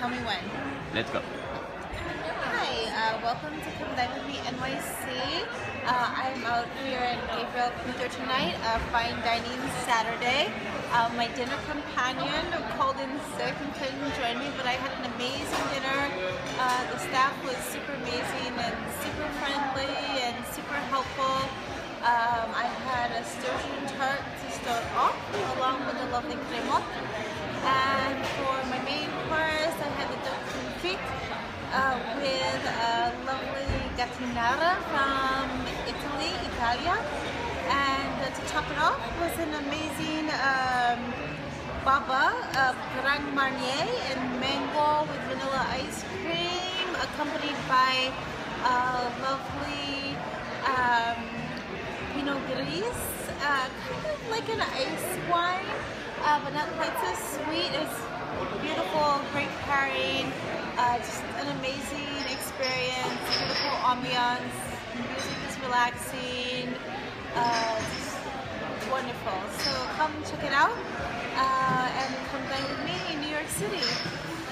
Tell me when. Let's go. Hi, welcome to Come Dine With Me NYC. I'm out here in Gabriel, Kruether tonight, fine dining Saturday. My dinner companion called in sick and couldn't join me, but I had an amazing dinner. The staff was super amazing and super friendly and super helpful. I had a sturgeon tart to start off, along with a lovely cremot. And for my main course, I had the duck confit with a lovely gattinara from Italia. And to top it off was an amazing baba, Grand Marnier and mango with vanilla ice cream, accompanied by lovely Pinot Gris, kind of like an ice wine, but not quite so sweet. It's beautiful, great pairing, just an amazing experience, beautiful ambiance, music is relaxing, just wonderful. So come check it out and come dine with me in New York City.